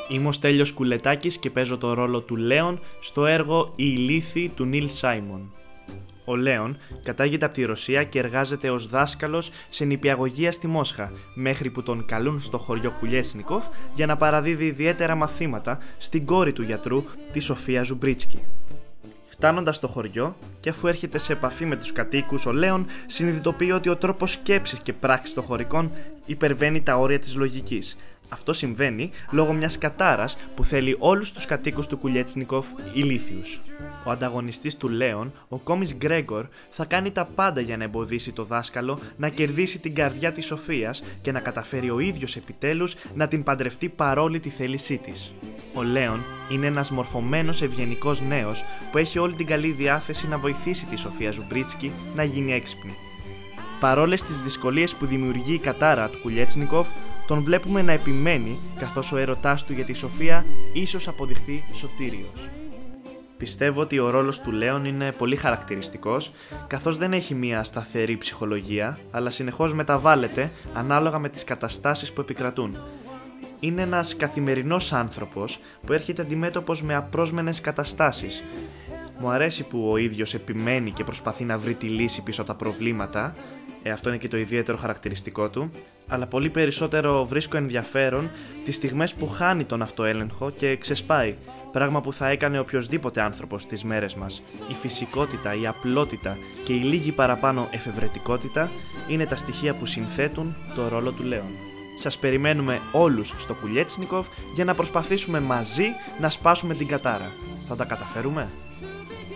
Είμαι ο Στέλιος Κουλετάκης και παίζω το ρόλο του Λέον στο έργο «Η ηλίθιοι» του Νίλ Σάιμον. Ο Λέον κατάγεται από τη Ρωσία και εργάζεται ως δάσκαλος σε νηπιαγωγεία στη Μόσχα, μέχρι που τον καλούν στο χωριό Κουλιέτσνικοφ για να παραδίδει ιδιαίτερα μαθήματα στην κόρη του γιατρού, τη Σοφία Ζουμπρίτσκι. Φτάνοντας στο χωριό και αφού έρχεται σε επαφή με τους κατοίκους, ο Λέον συνειδητοποιεί ότι ο τρόπος σκέψης και πράξης των χωρικών υπερβαίνει τα όρια της λογικής. Αυτό συμβαίνει λόγω μιας κατάρας που θέλει όλους τους κατοίκους του Κουλιέτσνικοφ ηλίθιους. Ο ανταγωνιστής του Λέον, ο κόμις Γκρέγκορ, θα κάνει τα πάντα για να εμποδίσει το δάσκαλο να κερδίσει την καρδιά της Σοφίας και να καταφέρει ο ίδιος επιτέλους να την παντρευτεί παρόλη τη θέλησή της. Ο Λέον είναι ένας μορφωμένος ευγενικός νέος που έχει όλη την καλή διάθεση να βοηθήσει τη Σοφία Ζουμπρίτσκι να γίνει έξυπνη. Παρόλες τις δυσκολίες που δημιουργεί η κατάρα του Κουλιέτσνικοφ, τον βλέπουμε να επιμένει, καθώς ο έρωτάς του για τη Σοφία ίσως αποδειχθεί σωτήριος. Πιστεύω ότι ο ρόλος του Λέον είναι πολύ χαρακτηριστικός, καθώς δεν έχει μία σταθερή ψυχολογία, αλλά συνεχώς μεταβάλλεται ανάλογα με τις καταστάσεις που επικρατούν. Είναι ένας καθημερινός άνθρωπος που έρχεται αντιμέτωπος με απρόσμενες καταστάσεις. Μου αρέσει που ο ίδιος επιμένει και προσπαθεί να βρει τη λύση πίσω από τα προβλήματα, αυτό είναι και το ιδιαίτερο χαρακτηριστικό του, αλλά πολύ περισσότερο βρίσκω ενδιαφέρον τις στιγμές που χάνει τον αυτοέλεγχο και ξεσπάει, πράγμα που θα έκανε οποιοσδήποτε άνθρωπος στις μέρες μας. Η φυσικότητα, η απλότητα και η λίγη παραπάνω εφευρετικότητα είναι τα στοιχεία που συνθέτουν το ρόλο του Λέον. Σας περιμένουμε όλους στο Κουλιέτσνικοφ για να προσπαθήσουμε μαζί να σπάσουμε την κατάρα. Θα τα καταφέρουμε?